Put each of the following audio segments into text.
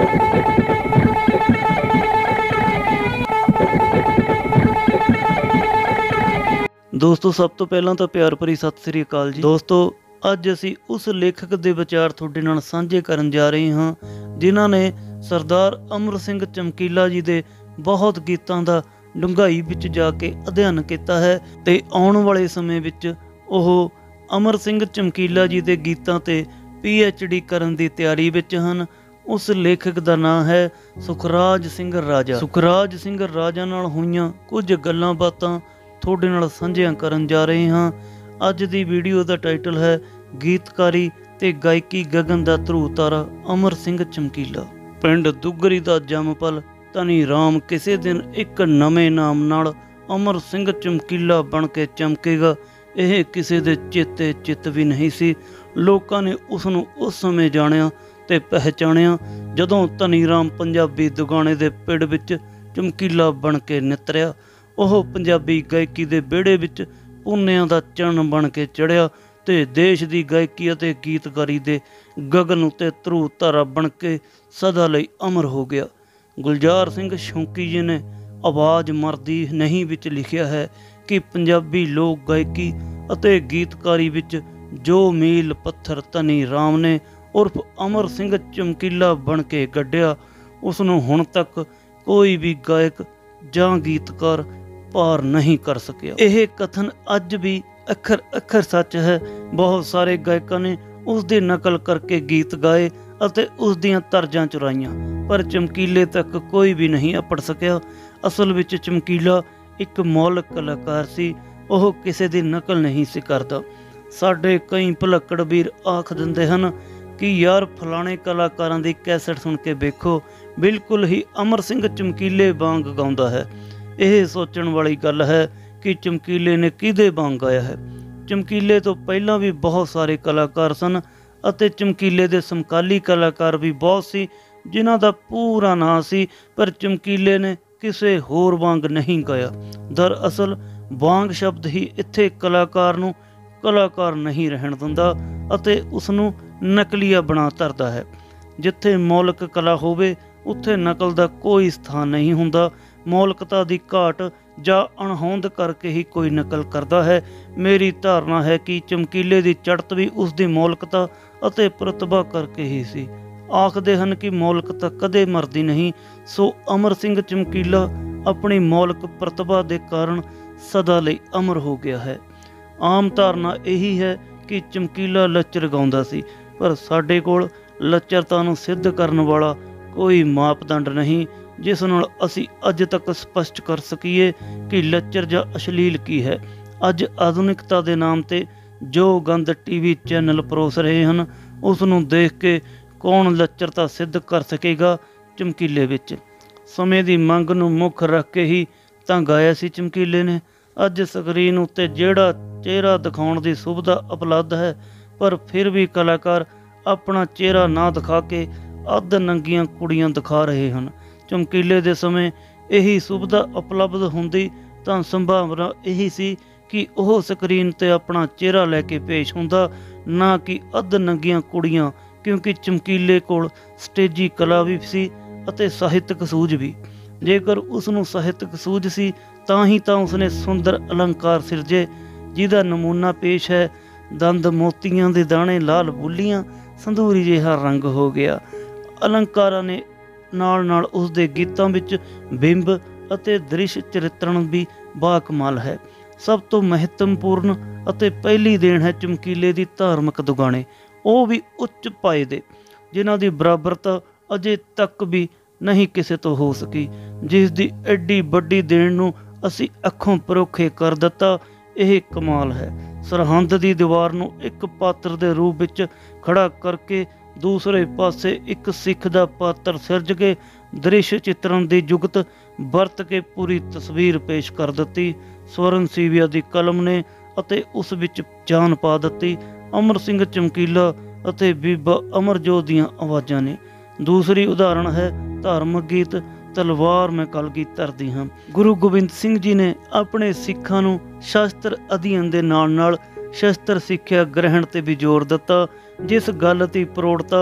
दोस्तों सब तो पहला तो प्यार भरी सत श्री अकाल जी। दोस्तों अज असी उस लेखक के विचार तुहाडे नाल सांझे करन जा रहे हाँ जिन्हां ने सरदार अमर सिंह चमकीला जी दे बहुत गीतां दा डूंघाई विच जाके अध्ययन किया है ते आउण वाले समय विच ओह अमर सिंह चमकीला जी दे गीतां ते PhD करन दी तैयारी विच हन। उस लेखक दा नाम है सुखराज सिंह राजा। सुखराज सिंह राजा नाल होईयां कुछ गल्लां बातां थोड़े नाल सांझियां करन जा रहे हाँ। अज दी वीडियो दा टाइटल है गीतकारी ते गायकी गगन दा ध्रुव तारा अमर सिंह चमकीला। पिंड दुगरी दा जमपल धनी राम किसी दिन एक नवे नाम नाल अमर सिंह चमकीला बन के चमकेगा, यह किसी दे चेते चित भी नहीं सी। लोकां ने उसनूं उस समय जाणिया ते पहचानिया जदों धनी राम पंजाबी दुगाने दे पिड़ विच चमकीला बन के नितरिया। ओह पंजाबी गायकी दे बेड़े विच पुन्नियां दा चरण बन के चढ़िया ते देश दी गायकी अते गीतकारी दे गगन उत्ते ध्रुव तारा बन के सदा लई अमर हो गया। गुलजार सिंह शौंकी जी ने आवाज़ मरदी नहीं विच लिखिया है कि पंजाबी लोक गायकी अते गीतकारी विच जो मील पत्थर धनी राम ने उर्फ अमर सिंह चमकीला बन के गढ़िया उसनूं हुण तक कोई भी गायक जां गीतकार पार नहीं कर सकिया। यह कथन अज भी अखर अखर सच है। बहुत सारे गायकों ने उसकी नकल करके गीत गाए अते उस दियां तर्जां चुराइयां, पर चमकीले तक कोई भी नहीं अपड़ सकिया। असल विच चमकीला एक मौलिक कलाकार सी, ओह किसी दी नकल नहीं सी करदा। साडे कई भुलक्कड़ वीर आख दिंदे हन कि यार फलाणे कलाकारां दी कैसेट सुन के वेखो, बिल्कुल ही अमर सिंह चमकीले वांग गाउंदा है। यह सोचण वाली गल है कि चमकीले ने किहदे वांग गाया है। चमकीले तो पहलां भी बहुत सारे कलाकार सन अते चमकीले दे समकाली कलाकार भी बहुत सी जिन्हां दा पूरा नाम सी, पर चमकीले ने किसे होर वांग नहीं गाया। दरअसल वांग शब्द ही इत्थे कलाकार नूं कलाकार नहीं रहण दिंदा अते उसनूं नकलीआ बना धरदा है। जिथे मौलिक कला होवे उत्थे नकल दा कोई स्थान नहीं हुंदा। मौलिकता दी घाट जां अणहोंद करके ही कोई नकल करदा है। मेरी धारणा है कि चमकीले दी चढ़त भी उसकी मौलिकता अते प्रतिभा करके ही सी। आखदे हन कि मौलिकता कदे मरदी नहीं, सो अमर सिंह चमकीला अपनी मौलिक प्रतिभा के कारण सदा लई अमर हो गया है। आम धारणा यही है कि चमकीला लच्चर गाउंदा सी, पर साडे कोल लच्चरता नूं सिद्ध करन वाला कोई मापदंड नहीं जिस नाल असी अज तक स्पष्ट कर सकीए कि लच्चर जां अश्लील की है। अज आधुनिकता के नाम ते जो गंद TV चैनल परोस रहे हैं उसनूं देख के कौन लच्चरता सिद्ध कर सकेगा। चमकीले विच समय की मंग नूं मुख रख के ही तां गाया सी चमकीले ने। अज स्क्रीन उत्ते जिहड़ा चेहरा दिखाउण दी सुविधा उपलब्ध है, पर फिर भी कलाकार अपना चेहरा ना दिखा के अध नंगियां कुड़ियां दिखा रहे हैं। चमकीले दे समय यही सुविधा उपलब्ध हुंदी तां संभावना यही सी कि वह स्क्रीन ते अपना चेहरा लैके पेश हुंदा, ना कि अध नंगियां कुड़ियां, क्योंकि चमकीले कोल स्टेजी कला भी सी अते साहित्यक सूझ भी। जेकर उसनूं साहित्यक सूझ सी तां ही तां उसने सुंदर अलंकार सिरजे, जिहदा नमूना पेश है दंद मोतियां दे दाणे लाल बुल्लियां संधूरी जिहा रंग हो गया। अलंकारां ने नाल नाल उसदे गीतां विच बिंब अते दृश्य चरित्रण भी बाकमाल है। सब तो महत्वपूर्ण अते पहली देन है चमकीले दी धार्मिक दुगाने, वो भी उच्च पाए दे, जिन्हां दी बराबरता अजे तक भी नहीं किसी तो हो सकी। जिस दी एडी वड्डी देन नूं असी अखों परोखे कर दिता, यह कमाल है। सरहंद दी दीवार नूं एक पात्र दे रूप विच खड़ा करके दूसरे पासे एक सिख दा पात्र सिरज के दृश्य चित्रण की जुगत वरत के पूरी तस्वीर पेश कर दी। स्वਰਨ सीविया की कलम ने अते उस विच जान पा दी। अमर सिंह चमकीला अते बीबा अमरजोत दीआं आवाज़ां ने। दूसरी उदाहरण है धार्मिक गीत तलवार मैं कलगी धरदी हाँ। गुरु गोबिंद सिंह जी ने अपने सिखां नूं शास्त्र अध्ययन दे नाल नाल शस्त्र सिੱਖਿਆ ग्रहण ते भी जोर दिता, जिस गल की प्रौढ़ता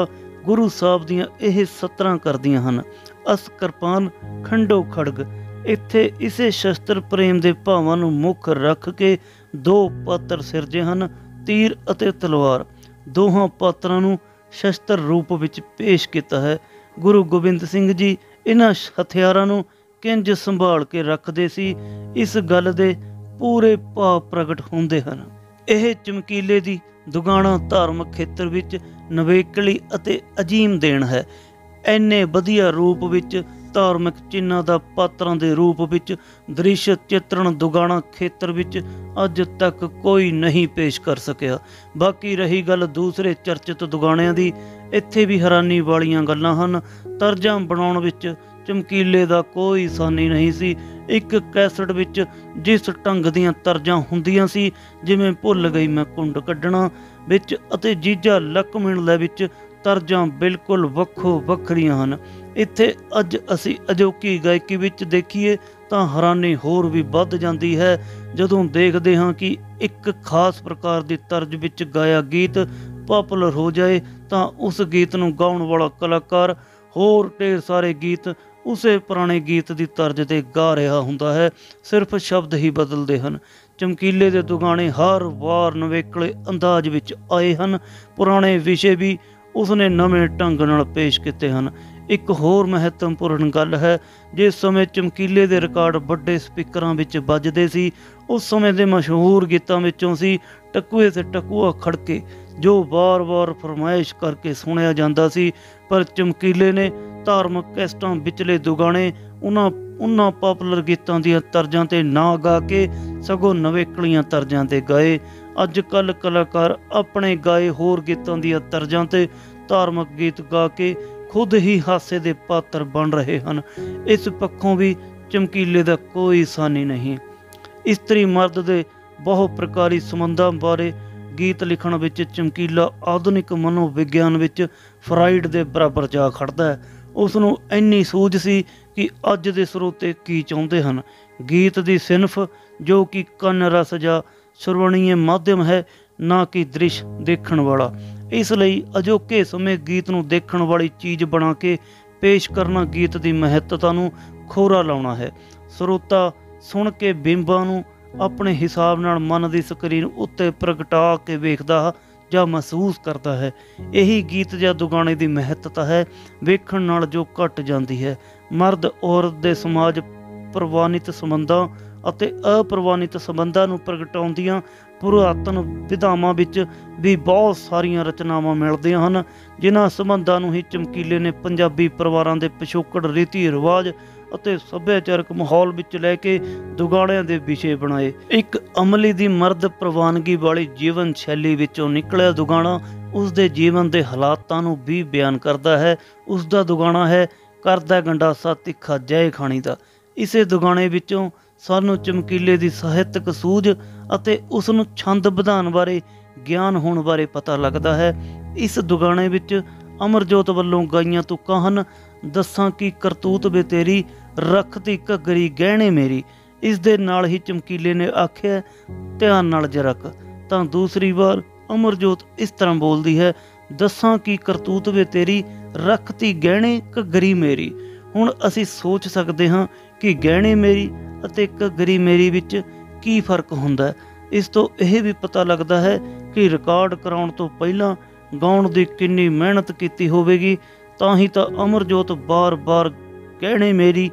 ਗੁਰੂ ਸਾਹਿਬ ਦੀਆਂ ਇਹ ਸਤਰਾਂ ਕਰਦੀਆਂ ਹਨ। ਅਸ ਕਿਰਪਾਨ ਖੰਡੋ ਖੜਗ। ਇੱਥੇ ਇਸੇ ਸ਼ਸਤਰ ਪ੍ਰੇਮ ਦੇ ਭਾਵਾਂ ਨੂੰ ਮੁੱਖ ਰੱਖ ਕੇ ਦੋ ਪਾਤਰ ਸਿਰਜੇ ਹਨ, ਤੀਰ ਅਤੇ ਤਲਵਾਰ। ਦੋਹਾਂ ਪਾਤਰਾਂ ਨੂੰ ਸ਼ਸਤਰ ਰੂਪ ਵਿੱਚ ਪੇਸ਼ ਕੀਤਾ ਹੈ। ਗੁਰੂ ਗੋਬਿੰਦ ਸਿੰਘ ਜੀ ਇਹਨਾਂ ਹਥਿਆਰਾਂ ਨੂੰ ਕਿੰਜ ਸੰਭਾਲ ਕੇ ਰੱਖਦੇ ਸੀ, ਇਸ ਗੱਲ ਦੇ ਪੂਰੇ ਭਾਵ ਪ੍ਰਗਟ ਹੁੰਦੇ ਹਨ। ਇਹ ਚਮਕੀਲੇ ਦੀ ਦੁਗਾਣਾ ਧਾਰਮਿਕ ਖੇਤਰ ਵਿੱਚ ਨਵੇਕਲੀ ਅਤੇ ਅਜੀਮ ਦੇਣ ਹੈ। ਇੰਨੇ ਵਧੀਆ ਰੂਪ ਵਿੱਚ ਧਾਰਮਿਕ ਚਿੰਨ੍ਹਾਂ ਦਾ ਪਾਤਰਾਂ ਦੇ ਰੂਪ ਵਿੱਚ ਦ੍ਰਿਸ਼ ਚਿੱਤਰਣ ਦੁਗਾਣਾ ਖੇਤਰ ਵਿੱਚ ਅੱਜ ਤੱਕ ਕੋਈ ਨਹੀਂ ਪੇਸ਼ ਕਰ ਸਕਿਆ। ਬਾਕੀ ਰਹੀ ਗੱਲ ਦੂਸਰੇ ਚਰਚਿਤ ਦੁਗਾਣਿਆਂ ਦੀ, ਇੱਥੇ ਵੀ ਹੈਰਾਨੀ ਵਾਲੀਆਂ ਗੱਲਾਂ ਹਨ। ਤਰਜਾਂ ਬਣਾਉਣ ਵਿੱਚ ਚਮਕੀਲੇ ਦਾ ਕੋਈ ਸਾਨੀ ਨਹੀਂ ਸੀ। ਇੱਕ ਕੈਸਟ ਵਿੱਚ ਜਿਸ ਢੰਗ ਦੀਆਂ ਤਰਜਾਂ ਹੁੰਦੀਆਂ ਸੀ, ਜਿਵੇਂ ਭੁੱਲ ਗਈ ਮੈਂ ਕੁੰਡ ਕੱਢਣਾ ਵਿੱਚ ਅਤੇ ਜੀਜਾ ਲਕਮਣ ਲੈ ਵਿੱਚ, ਤਰਜਾਂ ਬਿਲਕੁਲ ਵੱਖੋ ਵੱਖਰੀਆਂ ਹਨ। ਇੱਥੇ ਅੱਜ ਅਸੀਂ ਅਜੋਕੀ ਗਾਇਕੀ ਵਿੱਚ ਦੇਖੀਏ ਤਾਂ ਹੈਰਾਨੀ ਹੋਰ ਵੀ ਵੱਧ ਜਾਂਦੀ ਹੈ ਜਦੋਂ ਦੇਖਦੇ ਹਾਂ ਕਿ ਇੱਕ ਖਾਸ ਪ੍ਰਕਾਰ ਦੀ ਤਰਜ਼ ਵਿੱਚ ਗਾਇਆ ਗੀਤ ਪਾਪੂਲਰ ਹੋ ਜਾਏ ਤਾਂ ਉਸ ਗੀਤ ਨੂੰ ਗਾਉਣ ਵਾਲਾ ਕਲਾਕਾਰ ਹੋਰ ਢੇਰ ਸਾਰੇ ਗੀਤ ਉਸੇ ਪੁਰਾਣੇ ਗੀਤ ਦੀ ਤਰਜ਼ 'ਤੇ ਗਾ ਰਿਹਾ ਹੁੰਦਾ ਹੈ, ਸਿਰਫ ਸ਼ਬਦ ਹੀ ਬਦਲਦੇ ਹਨ। ਚਮਕੀਲੇ ਦੇ ਦੁਗਾਣੇ ਹਰ ਵਾਰ ਨਵੇਕਲੇ ਅੰਦਾਜ਼ ਵਿੱਚ ਆਏ ਹਨ। ਪੁਰਾਣੇ ਵਿਸ਼ੇ ਵੀ ਉਸਨੇ ਨਵੇਂ ਢੰਗ ਨਾਲ ਪੇਸ਼ ਕੀਤੇ ਹਨ। ਇੱਕ ਹੋਰ ਮਹੱਤਵਪੂਰਨ ਗੱਲ ਹੈ, ਜਿਸ ਸਮੇਂ ਚਮਕੀਲੇ ਦੇ ਰਿਕਾਰਡ ਵੱਡੇ ਸਪੀਕਰਾਂ ਵਿੱਚ ਵੱਜਦੇ ਸੀ, ਉਸ ਸਮੇਂ ਦੇ ਮਸ਼ਹੂਰ ਗੀਤਾਂ ਵਿੱਚੋਂ ਸੀ ਟਕੂਏ ਤੇ ਟਕੂਆ ਖੜਕੇ, ਜੋ ਵਾਰ-ਵਾਰ ਫਰਮਾਇਸ਼ ਕਰਕੇ ਸੁਣਿਆ ਜਾਂਦਾ ਸੀ। ਪਰ ਚਮਕੀਲੇ ਨੇ ਧਾਰਮਿਕ ਕੈਸਟਾਂ ਵਿਚਲੇ ਦੁਗਾਣੇ ਉਹਨਾਂ ਪਾਪੂਲਰ ਗੀਤਾਂ ਦੀਆਂ ਤਰਜ਼ਾਂ 'ਤੇ ਨਾ ਗਾ ਕੇ ਸਗੋਂ ਨਵੇਕਲੀਆਂ ਤਰਜ਼ਾਂ 'ਤੇ ਗਾਏ। ਅੱਜ ਕੱਲ੍ਹ ਕਲਾਕਾਰ ਆਪਣੇ ਗਾਏ ਹੋਰ ਗੀਤਾਂ ਦੀਆਂ ਤਰਜ਼ਾਂ 'ਤੇ ਧਾਰਮਿਕ ਗੀਤ ਗਾ ਕੇ ਖੁਦ ਹੀ ਹਾਸੇ ਦੇ ਪਾਤਰ ਬਣ ਰਹੇ ਹਨ। ਇਸ ਪੱਖੋਂ ਵੀ ਚਮਕੀਲੇ ਦਾ ਕੋਈ ਸਾਨੀ ਨਹੀਂ। ਇਸਤਰੀ ਮਰਦ ਦੇ ਬਹੁ ਪ੍ਰਕਾਰੀ ਸੰਬੰਧਾਂ ਬਾਰੇ ਗੀਤ ਲਿਖਣ ਵਿੱਚ ਚਮਕੀਲਾ ਆਧੁਨਿਕ ਮਨੋਵਿਗਿਆਨ ਵਿੱਚ ਫਰਾਇਡ ਦੇ ਬਰਾਬਰ ਜਾ ਖੜਦਾ ਹੈ। ਉਸ ਨੂੰ ਇੰਨੀ ਸੂਝ ਸੀ ਕਿ ਅੱਜ ਦੇ ਸਰੋਤੇ ਕੀ ਚਾਹੁੰਦੇ ਹਨ। ਗੀਤ ਦੀ ਸਿਨਫ ਜੋ ਕਿ ਕੰਨ ਰਸ ਜਾਂ ਸ਼ਰਵਣੀਏ ਮਾਧਿਅਮ ਹੈ, ਨਾ ਕਿ ਦ੍ਰਿਸ਼ ਦੇਖਣ ਵਾਲਾ। ਇਸ ਲਈ ਅਜੋਕੇ ਸਮੇਂ ਗੀਤ ਨੂੰ ਦੇਖਣ ਵਾਲੀ ਚੀਜ਼ ਬਣਾ ਕੇ ਪੇਸ਼ ਕਰਨਾ ਗੀਤ ਦੀ ਮਹੱਤਤਾ ਨੂੰ ਖੋਰਾ ਲਾਉਣਾ ਹੈ। ਸਰੋਤਾ ਸੁਣ ਕੇ ਬਿੰਬਾਂ ਨੂੰ ਆਪਣੇ ਹਿਸਾਬ ਨਾਲ ਮਨ ਦੀ ਸਕਰੀਨ ਉੱਤੇ ਪ੍ਰਗਟਾ ਕੇ ਵੇਖਦਾ ਜਾਂ ਮਹਿਸੂਸ ਕਰਦਾ ਹੈ। ਇਹੀ ਗੀਤ ਜਾਂ ਦੁਗਾਣੇ ਦੀ ਮਹੱਤਤਾ ਹੈ, ਵੇਖਣ ਨਾਲ ਜੋ ਘਟ ਜਾਂਦੀ ਹੈ। ਮਰਦ ਔਰਤ ਦੇ ਸਮਾਜ ਪ੍ਰਵਾਨਿਤ ਸੰਬੰਧਾਂ ਅਤੇ ਅਪ੍ਰਵਾਨਿਤ ਸੰਬੰਧਾਂ ਨੂੰ ਪ੍ਰਗਟਾਉਂਦੀਆਂ ਪੁਰਾਤਨ ਵਿਧਾਵਾਂ ਵਿੱਚ ਵੀ ਬਹੁਤ ਸਾਰੀਆਂ ਰਚਨਾਵਾਂ ਮਿਲਦੀਆਂ ਹਨ, ਜਿਨ੍ਹਾਂ ਸੰਬੰਧਾਂ ਨੂੰ ਹੀ ਚਮਕੀਲੇ ਨੇ ਪੰਜਾਬੀ ਪਰਿਵਾਰਾਂ ਦੇ ਪਿਛੋਕੜ, ਰੀਤੀ ਰਿਵਾਜ ਅਤੇ ਸੱਭਿਆਚਾਰਕ ਮਾਹੌਲ ਵਿੱਚ ਲੈ ਕੇ ਦੁਗਾਣਿਆਂ ਦੇ ਵਿਸ਼ੇ ਬਣਾਏ। ਇੱਕ ਅਮਲੀ ਦੀ ਮਰਦ ਪ੍ਰਵਾਨਗੀ ਵਾਲੀ ਜੀਵਨ ਸ਼ੈਲੀ ਵਿੱਚੋਂ ਨਿਕਲਿਆ ਦੁਗਾਣਾ ਉਸ ਦੇ ਜੀਵਨ ਦੇ ਹਾਲਾਤਾਂ ਨੂੰ ਵੀ ਬਿਆਨ ਕਰਦਾ ਹੈ। ਉਸ ਦਾ ਦੁਗਾਣਾ ਹੈ ਕਰਦਾ ਗੰਡਾਸਾ ਤਿੱਖਾ ਜੈ ਖਾਣੀ ਦਾ। ਇਸੇ ਦੁਗਾਣੇ ਵਿੱਚੋਂ ਸਾਨੂੰ ਚਮਕੀਲੇ ਦੀ ਸਾਹਿਤਕ ਸੂਝ ਅਤੇ ਉਸ ਨੂੰ ਛੰਦ ਵਿਧਾਨ ਬਾਰੇ ਗਿਆਨ ਹੋਣ ਬਾਰੇ ਪਤਾ ਲੱਗਦਾ ਹੈ। ਇਸ ਦੁਗਾਣੇ ਵਿੱਚ ਅਮਰਜੋਤ ਵੱਲੋਂ ਗਾਈਆਂ ਤੁਕਾਂ ਹਨ। ਦੱਸਾਂ ਕੀ ਕਰਤੂਤ ਵੇ ਤੇਰੀ, ਰੱਖਤੀ ਘੱਗਰੀ ਗਹਿਣੇ ਮੇਰੀ। ਇਸ ਦੇ ਨਾਲ ਹੀ ਚਮਕੀਲੇ ਨੇ ਆਖਿਆ ਧਿਆਨ ਨਾਲ ਜਰਕ। ਤਾਂ ਦੂਸਰੀ ਵਾਰ ਅਮਰਜੋਤ ਇਸ ਤਰ੍ਹਾਂ ਬੋਲਦੀ ਹੈ, ਦੱਸਾਂ ਕੀ ਕਰਤੂਤ ਵੇ ਤੇਰੀ, ਰੱਖਤੀ ਗਹਿਣੇ ਘੱਗਰੀ ਮੇਰੀ। ਹੁਣ ਅਸੀਂ ਸੋਚ ਸਕਦੇ ਹਾਂ ਕਿ ਗਹਿਣੇ ਮੇਰੀ ਅਤੇ ਘੱਗਰੀ ਮੇਰੀ ਵਿੱਚ ਕੀ ਫਰਕ ਹੁੰਦਾ ਹੈ। ਇਸ ਤੋਂ ਇਹ ਵੀ ਪਤਾ ਲੱਗਦਾ ਹੈ ਕਿ ਰਿਕਾਰਡ ਕਰਾਉਣ ਤੋਂ ਪਹਿਲਾਂ ਗਾਉਣ ਦੀ ਕਿੰਨੀ ਮਿਹਨਤ ਕੀਤੀ ਹੋਵੇਗੀ, ਤਾਂ ਹੀ ਤਾਂ ਅਮਰਜੋਤ ਬਾਰ-ਬਾਰ ਗਹਿਣੇ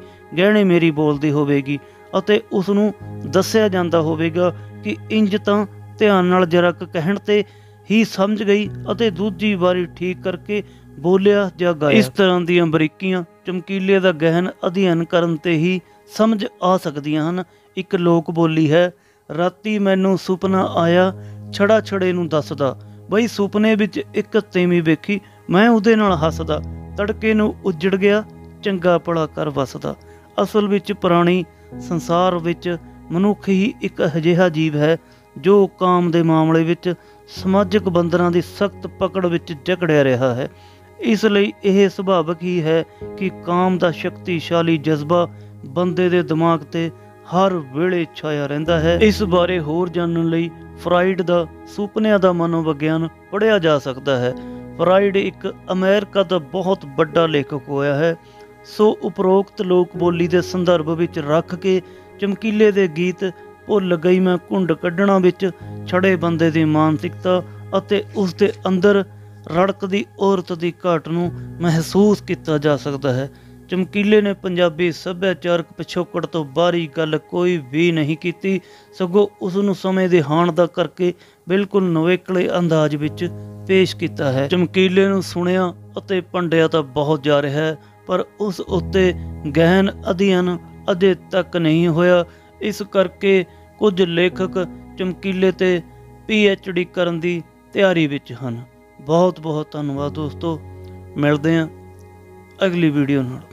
ਮੇਰੀ ਬੋਲਦੀ ਹੋਵੇਗੀ ਅਤੇ ਉਸ ਨੂੰ ਦੱਸਿਆ ਜਾਂਦਾ ਹੋਵੇਗਾ ਕਿ ਇੰਜ ਤਾਂ ਧਿਆਨ ਨਾਲ ਜਰਕ ਕਹਿਣ 'ਤੇ ਹੀ ਸਮਝ ਗਈ ਅਤੇ ਦੂਜੀ ਵਾਰੀ ਠੀਕ ਕਰਕੇ ਬੋਲਿਆ ਜਾਂ ਗਾਇਆ। ਇਸ ਤਰ੍ਹਾਂ ਦੀਆਂ ਬਰੀਕੀਆਂ ਚਮਕੀਲੇ ਦਾ ਗਹਿਨ ਅਧਿਐਨ ਕਰਨ 'ਤੇ ਹੀ ਸਮਝ ਆ ਸਕਦੀਆਂ ਹਨ। ਇੱਕ ਲੋਕ ਬੋਲੀ ਹੈ, ਰਾਤੀ ਮੈਨੂੰ ਸੁਪਨਾ ਆਇਆ ਛੜਾ ਛੜੇ ਨੂੰ ਦੱਸਦਾ, ਬਈ ਸੁਪਨੇ ਵਿੱਚ ਇੱਕ ਤੀਵੀਂ ਵੇਖੀ, ਮੈਂ ਉਹਦੇ ਨਾਲ ਹੱਸਦਾ, ਤੜਕੇ ਨੂੰ ਉੱਜੜ ਗਿਆ ਚੰਗਾ ਭਲਾ ਕਰ ਵਸਦਾ। ਅਸਲ ਵਿੱਚ ਪੁਰਾਣੀ ਸੰਸਾਰ ਵਿੱਚ ਮਨੁੱਖ ਹੀ ਇੱਕ ਅਜਿਹਾ ਜੀਵ ਹੈ ਜੋ ਕਾਮ ਦੇ ਮਾਮਲੇ ਵਿੱਚ ਸਮਾਜਿਕ ਬੰਧਨਾਂ ਦੀ ਸਖਤ ਪਕੜ ਵਿੱਚ ਜਕੜਿਆ ਰਿਹਾ ਹੈ। ਇਸ ਲਈ ਇਹ ਸੁਭਾਵਿਕ ਹੀ ਹੈ ਕਿ ਕਾਮ ਦਾ ਸ਼ਕਤੀਸ਼ਾਲੀ ਜਜ਼ਬਾ ਬੰਦੇ ਦੇ ਦਿਮਾਗ 'ਤੇ ਹਰ ਵੇਲੇ ਛਾਇਆ ਰਹਿੰਦਾ ਹੈ। ਇਸ ਬਾਰੇ ਹੋਰ ਜਾਣਨ ਲਈ ਫਰਾਇਡ ਦਾ ਸੁਪਨਿਆਂ ਦਾ ਮਨੋਵਿਗਿਆਨ ਪੜ੍ਹਿਆ ਜਾ ਸਕਦਾ ਹੈ। ਫਰਾਇਡ ਇੱਕ ਅਮਰੀਕਾ ਦਾ ਬਹੁਤ ਵੱਡਾ ਲੇਖਕ ਹੋਇਆ ਹੈ। ਸੋ ਉਪਰੋਕਤ ਲੋਕ ਬੋਲੀ ਦੇ ਸੰਦਰਭ ਵਿੱਚ ਰੱਖ ਕੇ ਚਮਕੀਲੇ ਦੇ ਗੀਤ ਭੁੱਲ ਗਈ ਮੈਂ ਘੁੰਡ ਕੱਢਣਾ ਵਿੱਚ ਛੜੇ ਬੰਦੇ ਦੀ ਮਾਨਸਿਕਤਾ ਅਤੇ ਉਸ ਦੇ ਅੰਦਰ ਰੜਕਦੀ ਔਰਤ ਦੀ ਘਾਟ ਨੂੰ ਮਹਿਸੂਸ ਕੀਤਾ ਜਾ ਸਕਦਾ ਹੈ। ਚਮਕੀਲੇ ਨੇ ਪੰਜਾਬੀ ਸੱਭਿਆਚਾਰਕ ਪਿਛੋਕੜ ਤੋਂ ਬਾਹਰੀ ਗੱਲ ਕੋਈ ਵੀ ਨਹੀਂ ਕੀਤੀ, ਸਗੋਂ ਉਸ ਨੂੰ ਸਮੇਂ ਦੇ ਹਾਣ ਦਾ ਕਰਕੇ ਬਿਲਕੁਲ ਨਵੇਕਲੇ ਅੰਦਾਜ਼ ਵਿੱਚ ਪੇਸ਼ ਕੀਤਾ ਹੈ। ਚਮਕੀਲੇ ਨੂੰ ਸੁਣਿਆ ਅਤੇ ਭੰਡਿਆ ਤਾਂ ਬਹੁਤ ਜਾ ਰਿਹਾ ਹੈ, ਪਰ ਉਸ ਉੱਤੇ ਗਹਿਨ ਅਧਿਐਨ ਅਜੇ ਤੱਕ ਨਹੀਂ ਹੋਇਆ। ਇਸ ਕਰਕੇ ਕੁਝ ਲੇਖਕ ਚਮਕੀਲੇ ਤੇ PhD ਕਰਨ ਦੀ ਤਿਆਰੀ ਵਿੱਚ ਹਨ। ਬਹੁਤ ਬਹੁਤ ਧੰਨਵਾਦ ਦੋਸਤੋ, ਮਿਲਦੇ ਹਾਂ ਅਗਲੀ ਵੀਡੀਓ ਨਾਲ।